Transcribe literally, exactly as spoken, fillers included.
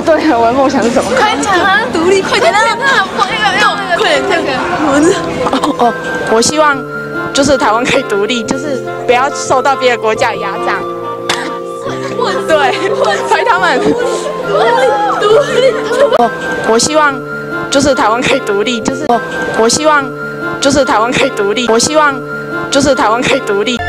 对，我的梦想是什么？ 快讲啊，独立，快点啊！快点，快点，快点！ 哦哦，我希望就是台湾可以独立，就是不要受到别的国家的压榨。对，推他们。 独立。 哦，我希望就是台湾可以独立，就是哦，我希望就是台湾可以独立，我希望就是台湾可以独立。